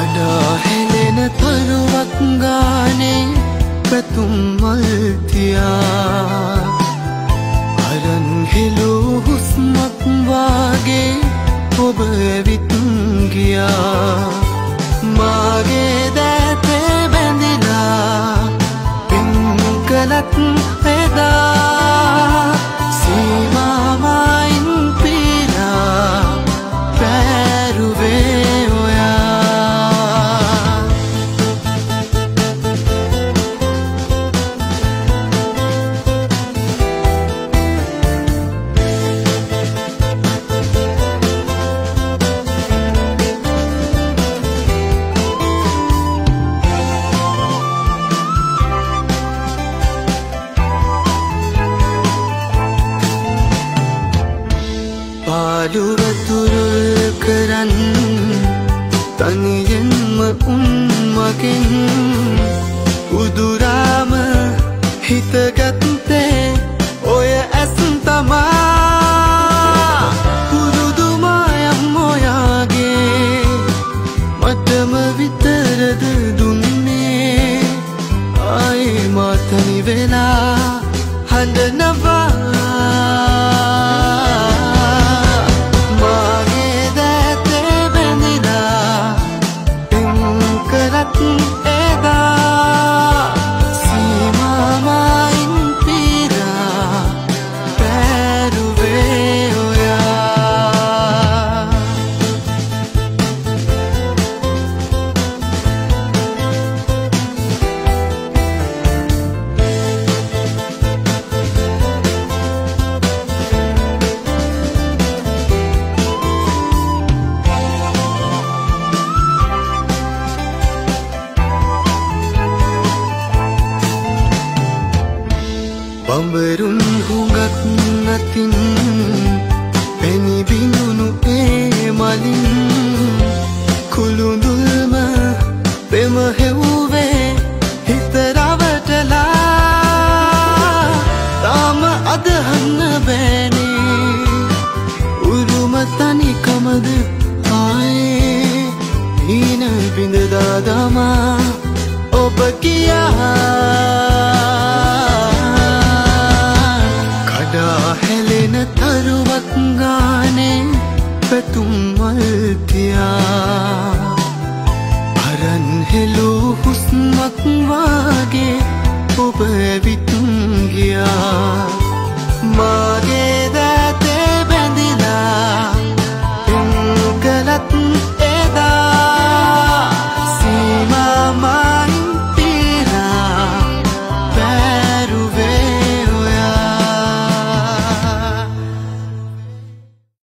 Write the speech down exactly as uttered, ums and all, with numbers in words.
කඩා හෙලෙන තරුවක් ගානේ පැතුම් මල් තියා අරන් හෙළූ හුස්මක් වාගේ ඔබ ඇවිත් ගියා මාගේ දෑතේ බැඳිලා පින් කළත් එදා සීමාවයින් පීලා පැරුවේ ඔයා පාළු වතුරුල් කරන් තනියෙන්ම උන් මගෙන් උදුරාම හිතගත්තේ ඔය ඇස් තමා පුරුදු මායම් ඔයාගේ මටම විතරද දුන්නේ ආයේ මා තනි වෙලා හඬනවා බඹරුන් හුඟක් නැතින් පැණි බිඳුණු ඒ මලින් කුළුඳුල්ම පෙම හෙව්වේ හිත රවටලා තාම අදහන්න බෑනේ උරුම තනිකමද ආයේ හීන බිඳදා දමා ඔබ කියා හෙලෙන තරුවක් ගානේ පැතුම් මල් තියා අරන් හෙළූ හුස්මක් වාගේ ඔබ ඇවිත් ගියා මාගේ